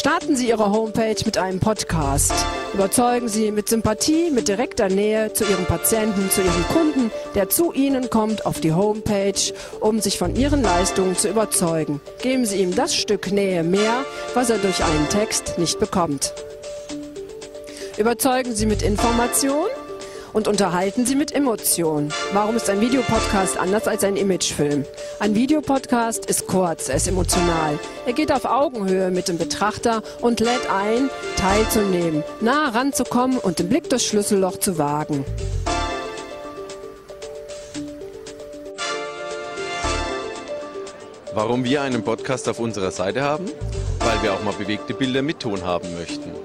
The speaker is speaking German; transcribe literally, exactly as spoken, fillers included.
Starten Sie Ihre Homepage mit einem Podcast. Überzeugen Sie mit Sympathie, mit direkter Nähe zu Ihrem Patienten, zu Ihrem Kunden, der zu Ihnen kommt auf die Homepage, um sich von Ihren Leistungen zu überzeugen. Geben Sie ihm das Stück Nähe mehr, was er durch einen Text nicht bekommt. Überzeugen Sie mit Information und unterhalten Sie mit Emotion. Warum ist ein Videopodcast anders als ein Imagefilm? Ein Videopodcast ist kurz, er ist emotional. Er geht auf Augenhöhe mit dem Betrachter und lädt ein, teilzunehmen, nah ranzukommen und den Blick durchs Schlüsselloch zu wagen. Warum wir einen Podcast auf unserer Seite haben? Weil wir auch mal bewegte Bilder mit Ton haben möchten.